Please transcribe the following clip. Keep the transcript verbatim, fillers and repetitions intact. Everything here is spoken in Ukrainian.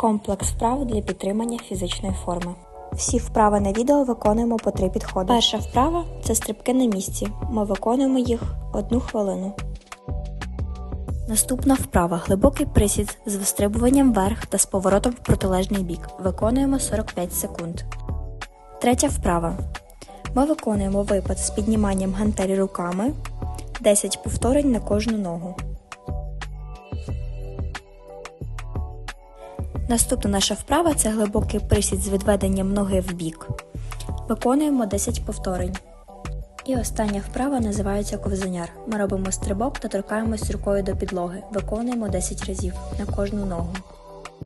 Комплекс вправ для підтримання фізичної форми. Всі вправи на відео виконуємо по три підходи. Перша вправа – це стрибки на місці. Ми виконуємо їх одну хвилину. Наступна вправа – глибокий присід з вистрибуванням вверх та з поворотом в протилежний бік. Виконуємо сорок п'ять секунд. Третя вправа. Ми виконуємо випад з підніманням гантелі руками, десять повторень на кожну ногу. Наступна наша вправа – це глибокий присід з відведенням ноги в бік. Виконуємо десять повторень. І остання вправа називається ковзаняр. Ми робимо стрибок та торкаємось рукою до підлоги. Виконуємо десять разів на кожну ногу.